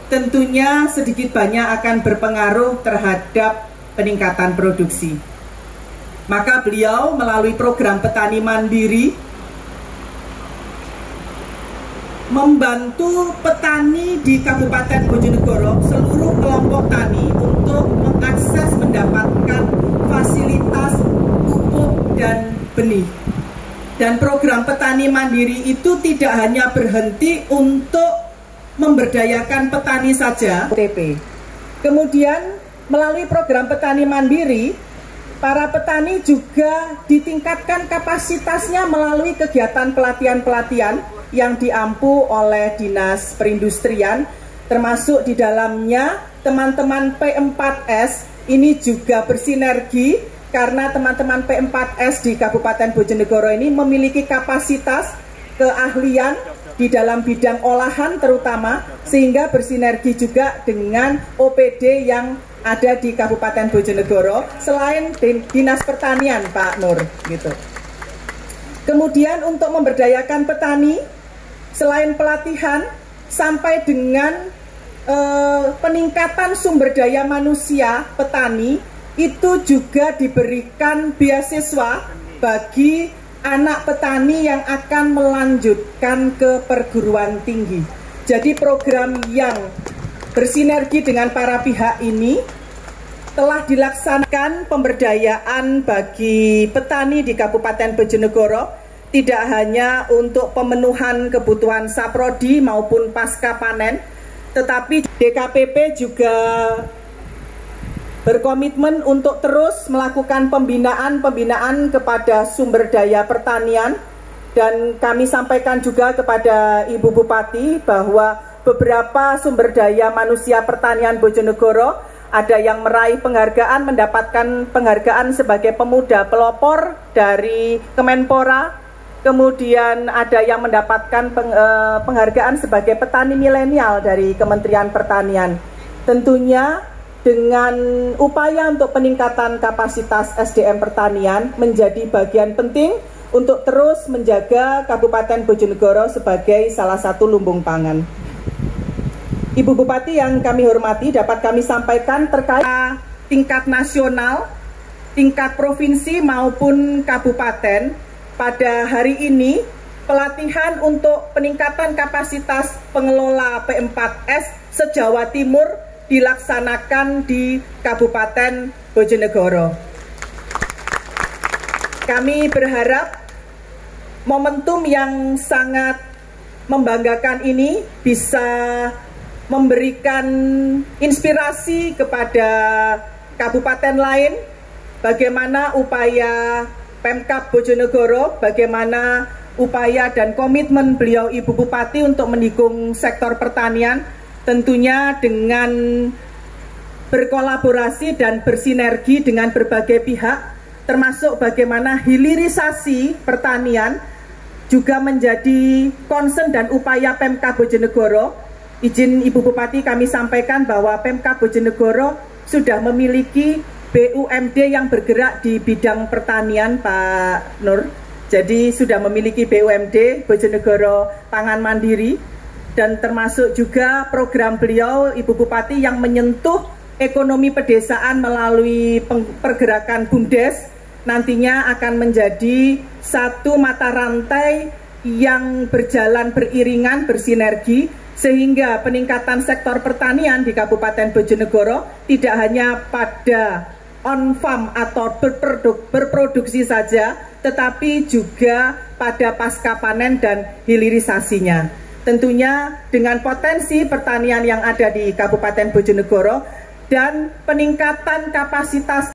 tentunya sedikit banyak akan berpengaruh terhadap peningkatan produksi. Maka beliau melalui program Petani Mandiri membantu petani di Kabupaten Bojonegoro, seluruh kelompok tani untuk mengakses mendapatkan fasilitas pupuk dan benih. Dan program Petani Mandiri itu tidak hanya berhenti untuk memberdayakan petani saja, kemudian melalui program Petani Mandiri, para petani juga ditingkatkan kapasitasnya melalui kegiatan pelatihan-pelatihan yang diampu oleh Dinas Perindustrian, termasuk di dalamnya teman-teman P4S ini juga bersinergi karena teman-teman P4S di Kabupaten Bojonegoro ini memiliki kapasitas keahlian di dalam bidang olahan terutama, sehingga bersinergi juga dengan OPD yang ada di Kabupaten Bojonegoro selain Dinas Pertanian, Pak Nur, gitu. Kemudian untuk memberdayakan petani, selain pelatihan sampai dengan peningkatan sumber daya manusia petani, itu juga diberikan beasiswa bagi anak petani yang akan melanjutkan ke perguruan tinggi. Jadi program yang bersinergi dengan para pihak ini telah dilaksanakan pemberdayaan bagi petani di Kabupaten Bojonegoro, tidak hanya untuk pemenuhan kebutuhan saprodi maupun pasca panen, tetapi DKPP juga berkomitmen untuk terus melakukan pembinaan kepada sumber daya pertanian, dan kami sampaikan juga kepada Ibu Bupati bahwa beberapa sumber daya manusia pertanian Bojonegoro ada yang meraih penghargaan, mendapatkan penghargaan sebagai pemuda pelopor dari Kemenpora, kemudian ada yang mendapatkan penghargaan sebagai petani milenial dari Kementerian Pertanian. Tentunya dengan upaya untuk peningkatan kapasitas SDM pertanian menjadi bagian penting untuk terus menjaga Kabupaten Bojonegoro sebagai salah satu lumbung pangan. Ibu Bupati yang kami hormati, dapat kami sampaikan terkait tingkat nasional, tingkat provinsi maupun kabupaten, pada hari ini pelatihan untuk peningkatan kapasitas pengelola P4S se-Jawa Timur dilaksanakan di Kabupaten Bojonegoro. Kami berharap momentum yang sangat membanggakan ini bisa memberikan inspirasi kepada kabupaten lain, bagaimana upaya Pemkab Bojonegoro, bagaimana upaya dan komitmen beliau Ibu Bupati untuk mendukung sektor pertanian, tentunya dengan berkolaborasi dan bersinergi dengan berbagai pihak, termasuk bagaimana hilirisasi pertanian juga menjadi concern dan upaya Pemkab Bojonegoro. Izin Ibu Bupati kami sampaikan bahwa Pemkab Bojonegoro sudah memiliki BUMD yang bergerak di bidang pertanian, Pak Nur. Jadi sudah memiliki BUMD Bojonegoro Pangan Mandiri, dan termasuk juga program beliau Ibu Bupati yang menyentuh ekonomi pedesaan melalui pergerakan BUMDes, nantinya akan menjadi satu mata rantai yang berjalan beriringan, bersinergi, sehingga peningkatan sektor pertanian di Kabupaten Bojonegoro tidak hanya pada on-farm atau berproduksi saja, tetapi juga pada pasca panen dan hilirisasinya. Tentunya dengan potensi pertanian yang ada di Kabupaten Bojonegoro dan peningkatan kapasitas